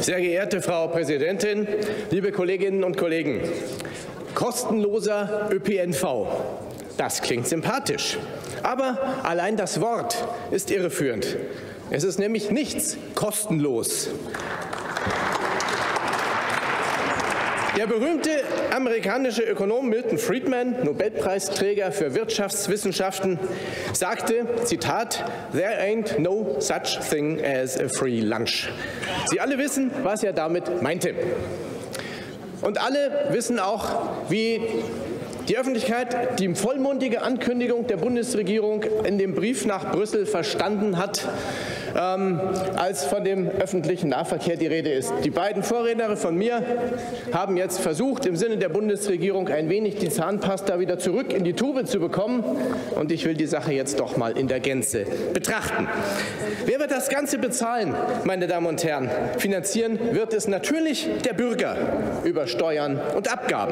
Sehr geehrte Frau Präsidentin, liebe Kolleginnen und Kollegen! Kostenloser ÖPNV. Das klingt sympathisch. Aber allein das Wort ist irreführend. Es ist nämlich nichts kostenlos. Der berühmte amerikanische Ökonom Milton Friedman, Nobelpreisträger für Wirtschaftswissenschaften, sagte, Zitat, "There ain't no such thing as a free lunch." Sie alle wissen, was er damit meinte. Und alle wissen auch, wie die Öffentlichkeit die vollmundige Ankündigung der Bundesregierung in dem Brief nach Brüssel verstanden hat, als von dem öffentlichen Nahverkehr die Rede ist. Die beiden Vorredner von mir haben jetzt versucht, im Sinne der Bundesregierung ein wenig die Zahnpasta wieder zurück in die Tube zu bekommen. Und ich will die Sache jetzt doch mal in der Gänze betrachten. Wer wird das Ganze bezahlen, meine Damen und Herren? Finanzieren wird es natürlich der Bürger über Steuern und Abgaben.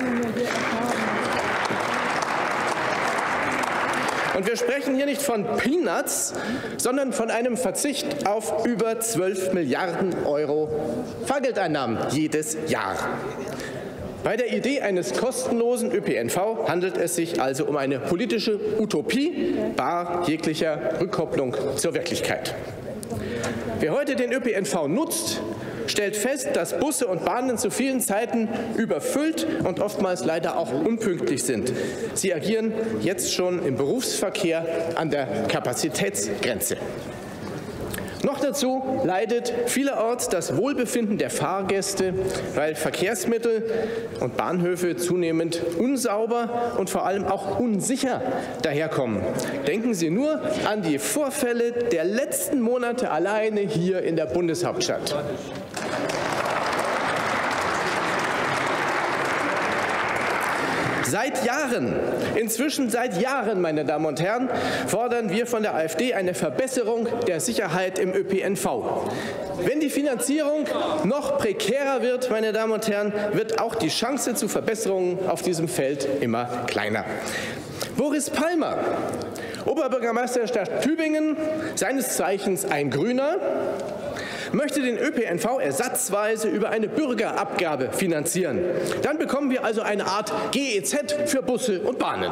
Und wir sprechen hier nicht von Peanuts, sondern von einem Verzicht auf über 12 Milliarden € Fahrgeldeinnahmen jedes Jahr. Bei der Idee eines kostenlosen ÖPNV handelt es sich also um eine politische Utopie, bar jeglicher Rückkopplung zur Wirklichkeit. Wer heute den ÖPNV nutzt, stellt fest, dass Busse und Bahnen zu vielen Zeiten überfüllt und oftmals leider auch unpünktlich sind. Sie agieren jetzt schon im Berufsverkehr an der Kapazitätsgrenze. Noch dazu leidet vielerorts das Wohlbefinden der Fahrgäste, weil Verkehrsmittel und Bahnhöfe zunehmend unsauber und vor allem auch unsicher daherkommen. Denken Sie nur an die Vorfälle der letzten Monate alleine hier in der Bundeshauptstadt. Seit Jahren, inzwischen seit Jahren, meine Damen und Herren, fordern wir von der AfD eine Verbesserung der Sicherheit im ÖPNV. Wenn die Finanzierung noch prekärer wird, meine Damen und Herren, wird auch die Chance zu Verbesserungen auf diesem Feld immer kleiner. Boris Palmer, Oberbürgermeister der Stadt Tübingen, seines Zeichens ein Grüner, möchte den ÖPNV ersatzweise über eine Bürgerabgabe finanzieren. Dann bekommen wir also eine Art GEZ für Busse und Bahnen.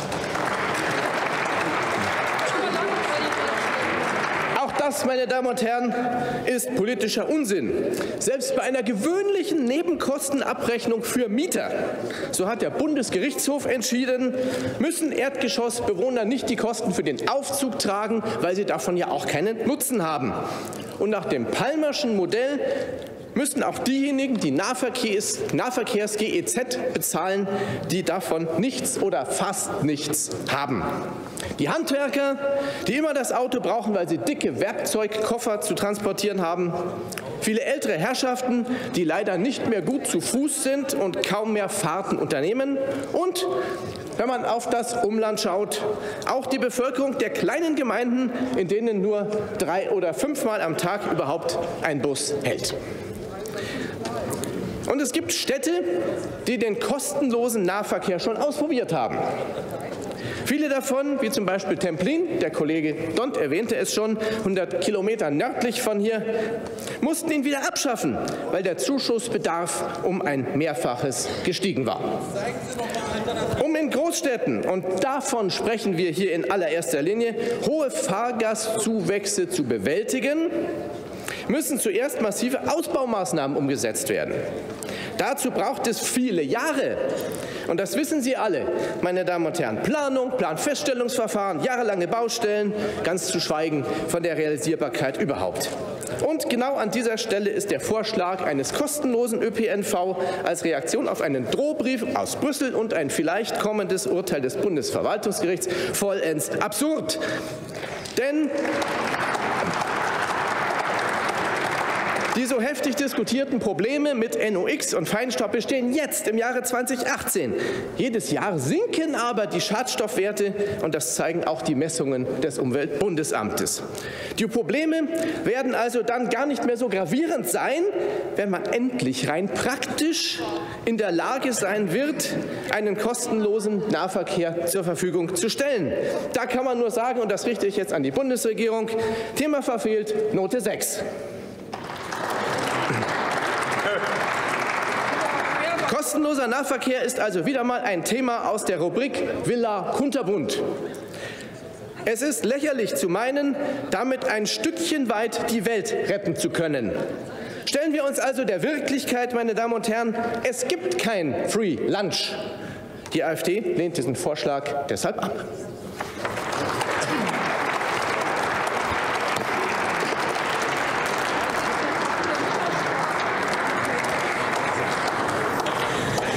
Auch das, meine Damen und Herren, ist politischer Unsinn. Selbst bei einer gewöhnlichen Nebenkostenabrechnung für Mieter, so hat der Bundesgerichtshof entschieden, müssen Erdgeschossbewohner nicht die Kosten für den Aufzug tragen, weil sie davon ja auch keinen Nutzen haben. Und nach dem Palmerschen Modell müssten auch diejenigen, die Nahverkehrs-GEZ bezahlen, die davon nichts oder fast nichts haben. Die Handwerker, die immer das Auto brauchen, weil sie dicke Werkzeugkoffer zu transportieren haben. Viele ältere Herrschaften, die leider nicht mehr gut zu Fuß sind und kaum mehr Fahrten unternehmen. Und wenn man auf das Umland schaut, auch die Bevölkerung der kleinen Gemeinden, in denen nur 3- oder 5-mal am Tag überhaupt ein Bus hält. Und es gibt Städte, die den kostenlosen Nahverkehr schon ausprobiert haben. Viele davon, wie zum Beispiel Templin, der Kollege Dont erwähnte es schon, 100 Kilometer nördlich von hier, mussten ihn wieder abschaffen, weil der Zuschussbedarf um ein Mehrfaches gestiegen war. Um in Großstädten, und davon sprechen wir hier in allererster Linie, hohe Fahrgastzuwächse zu bewältigen, müssen zuerst massive Ausbaumaßnahmen umgesetzt werden. Dazu braucht es viele Jahre. Und das wissen Sie alle, meine Damen und Herren. Planung, Planfeststellungsverfahren, jahrelange Baustellen, ganz zu schweigen von der Realisierbarkeit überhaupt. Und genau an dieser Stelle ist der Vorschlag eines kostenlosen ÖPNV als Reaktion auf einen Drohbrief aus Brüssel und ein vielleicht kommendes Urteil des Bundesverwaltungsgerichts vollends absurd. Denn die so heftig diskutierten Probleme mit NOx und Feinstaub bestehen jetzt im Jahre 2018. Jedes Jahr sinken aber die Schadstoffwerte, und das zeigen auch die Messungen des Umweltbundesamtes. Die Probleme werden also dann gar nicht mehr so gravierend sein, wenn man endlich rein praktisch in der Lage sein wird, einen kostenlosen Nahverkehr zur Verfügung zu stellen. Da kann man nur sagen, und das richte ich jetzt an die Bundesregierung, Thema verfehlt, Note 6. Kostenloser Nahverkehr ist also wieder mal ein Thema aus der Rubrik Villa Kunterbunt. Es ist lächerlich zu meinen, damit ein Stückchen weit die Welt retten zu können. Stellen wir uns also der Wirklichkeit, meine Damen und Herren, es gibt kein Free Lunch. Die AfD lehnt diesen Vorschlag deshalb ab.